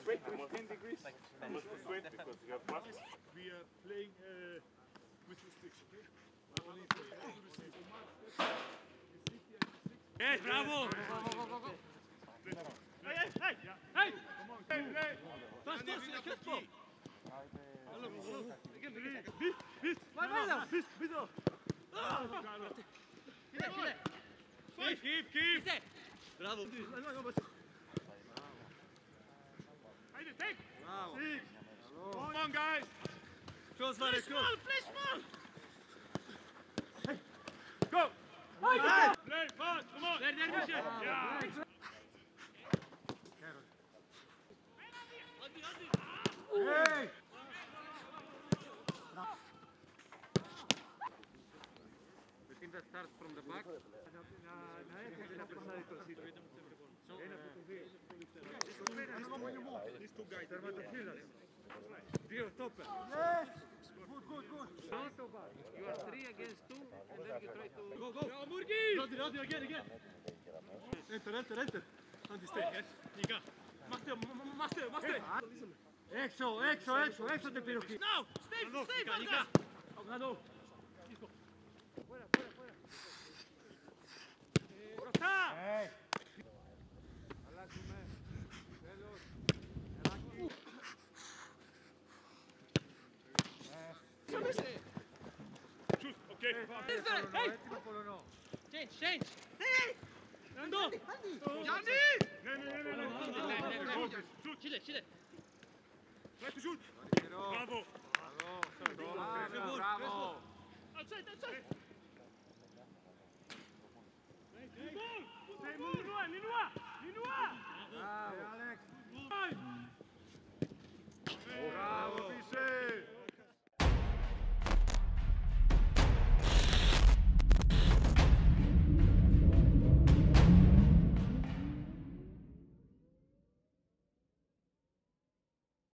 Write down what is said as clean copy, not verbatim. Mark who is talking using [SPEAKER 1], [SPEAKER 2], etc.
[SPEAKER 1] sweat with 10 degrees? I must sweat because you have masks.
[SPEAKER 2] We are playing with restriction, okay?
[SPEAKER 3] Yes, bravo!
[SPEAKER 2] Hey, hey, hey! Hey! Come on, hey, hey!
[SPEAKER 3] Stos, kruisbal!
[SPEAKER 2] Vist! Vist, bitte!
[SPEAKER 3] Keep! Bravo!
[SPEAKER 2] Haydi, take!
[SPEAKER 3] Bravo!
[SPEAKER 2] Six! Come on, guys!
[SPEAKER 3] Play small!
[SPEAKER 2] Go! Play fast, come on!
[SPEAKER 3] There, Michel!
[SPEAKER 2] Yeah!
[SPEAKER 3] Hey! The team that starts from the back.
[SPEAKER 2] These two guys, they're
[SPEAKER 3] Dio, topper.
[SPEAKER 2] Yes! Good.
[SPEAKER 3] Not so bad. You are 3 against 2 and then you try to...
[SPEAKER 2] Go! Radi, again! Enter! Andy, stay, yes? Nika! Master!
[SPEAKER 3] Exo de Piroquí.
[SPEAKER 2] No! Stay, Nika! No!
[SPEAKER 3] Fuera.
[SPEAKER 2] Hey! Shoot, okay.
[SPEAKER 3] Hey! Change! Hey!
[SPEAKER 2] Nando!
[SPEAKER 3] Gianni!
[SPEAKER 2] No. Shoot!
[SPEAKER 3] Chile!
[SPEAKER 2] Try to shoot! Bravo!
[SPEAKER 3] Bravo!
[SPEAKER 2] Outside!